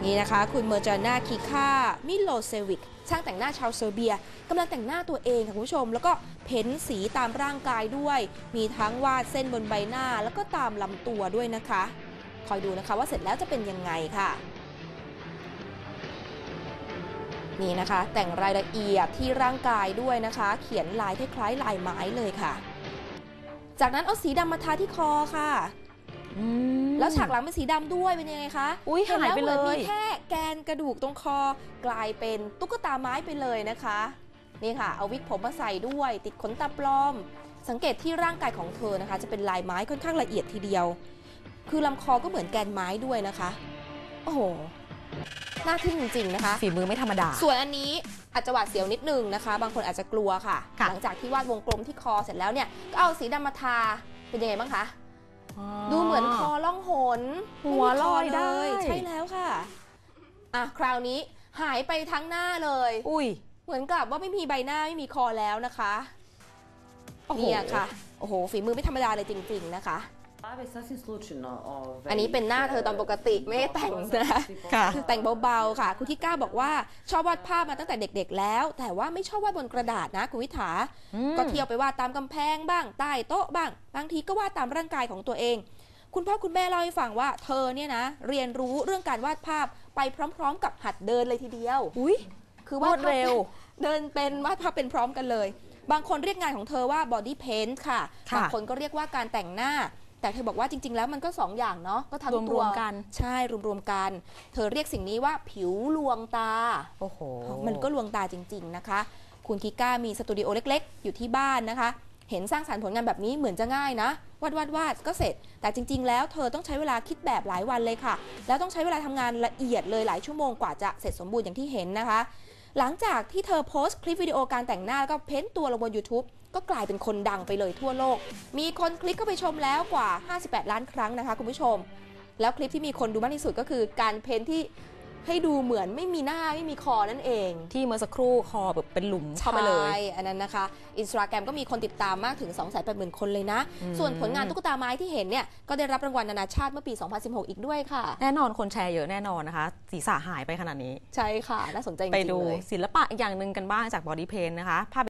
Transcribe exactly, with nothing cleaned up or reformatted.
นี่นะคะคุณเมอร์จานาคิคามิโลเซวิกช่างแต่งหน้าชาวเซอร์เบียกำลังแต่งหน้าตัวเองค่ะคุณผู้ชมแล้วก็เพ้นสีตามร่างกายด้วยมีทั้งวาดเส้นบนใบหน้าแล้วก็ตามลำตัวด้วยนะคะคอยดูนะคะว่าเสร็จแล้วจะเป็นยังไงค่ะนี่นะคะแต่งรายละเอียดที่ร่างกายด้วยนะคะเขียนลายคล้ายๆลายไม้เลยค่ะจากนั้นเอาสีดำมาทาที่คอค่ะแล้วฉากหลังเป็นสีดำด้วยเป็นยังไงคะอุ้ยหายไปเลยมีแค่แกนกระดูกตรงคอกลายเป็นตุ๊กตาไม้ไปเลยนะคะนี่ค่ะเอาวิกผมมาใส่ด้วยติดขนตาปลอมสังเกตที่ร่างกายของเธอนะคะจะเป็นลายไม้ค่อนข้างละเอียดทีเดียวคือลำคอก็เหมือนแกนไม้ด้วยนะคะโอ้โหน่าทึ่งจริงๆนะคะฝีมือไม่ธรรมดาส่วนอันนี้อาจจะหวาดเสียวนิดนึงนะคะบางคนอาจจะกลัวค่ะหลังจากที่วาดวงกลมที่คอเสร็จแล้วเนี่ยก็เอาสีดำมาทาเป็นยังไงบ้างคะดูเหมือนคอล่องหนหัวลอยได้ใช่แล้วค่ะอ่ะคราวนี้หายไปทั้งหน้าเลยอุ้ยเหมือนกับว่าไม่มีใบหน้าไม่มีคอแล้วนะคะเนี่ยค่ะโอ้โหฝีมือไม่ธรรมดาเลยจริงๆนะคะอันนี้เป็นหน้าเธอตอนปกติไม่ได้แต่งนะคือแต่งเบาๆค่ะคุณทิก้าบอกว่าชอบวาดภาพมาตั้งแต่เด็กๆแล้วแต่ว่าไม่ชอบวาดบนกระดาษนะคุณวิถาก็เที่ยวไปวาดตามกำแพงบ้างใต้โต๊ะบ้างบางทีก็วาดตามร่างกายของตัวเองคุณพ่อคุณแม่เล่าให้ฟังว่าเธอเนี่ยนะเรียนรู้เรื่องการวาดภาพไปพร้อมๆกับหัดเดินเลยทีเดียวอุ้ยคือวาดเร็วเดินเป็นวาดภาพเป็นพร้อมกันเลยบางคนเรียกงานของเธอว่า body paint ค่ะบางคนก็เรียกว่าการแต่งหน้าแต่เธอบอกว่าจริงๆแล้วมันก็สองอย่างเนาะก็ทำตัวกันใช่รวมๆกันเธอเรียกสิ่งนี้ว่าผิวลวงตาโอ้โหมันก็ลวงตาจริงๆนะคะคุณคิก้ามีสตูดิโอเล็กๆอยู่ที่บ้านนะคะเห็นสร้างสรรค์ผลงานแบบนี้เหมือนจะง่ายนะวาดวาดวาดก็เสร็จแต่จริงๆแล้วเธอต้องใช้เวลาคิดแบบหลายวันเลยค่ะแล้วต้องใช้เวลาทำงานละเอียดเลยหลายชั่วโมงกว่าจะเสร็จสมบูรณ์อย่างที่เห็นนะคะหลังจากที่เธอโพสต์คลิปวิดีโอการแต่งหน้าแล้วก็เพ้นตัวลงบน YouTubeก็กลายเป็นคนดังไปเลยทั่วโลกมีคนคลิกเข้าไปชมแล้วกว่าห้าสิบแปดล้านครั้งนะคะคุณผู้ชมแล้วคลิปที่มีคนดูมากที่สุดก็คือการเพ้นที่ให้ดูเหมือนไม่มีหน้าไม่มีคอนั่นเองที่เมื่อสักครู่คอแบบเป็นหลุมเข้าไปเลยใช่อันนั้นนะคะ Instagram ก็มีคนติดตามมากถึง สองแสนแปดหมื่น คนเลยนะส่วนผลงานตุ๊กตาไม้ที่เห็นเนี่ยก็ได้รับรางวัลนานาชาติเมื่อปีสองพันสิบหกอีกด้วยค่ะแน่นอนคนแชร์เยอะแน่นอนนะคะศีรษะหายไปขนาดนี้ใช่ค่ะน่าสนใจจริงๆเลยไปดูศิลปะอีกอย่างหนึ่งกันบ้างจาก Body Paint นะคะ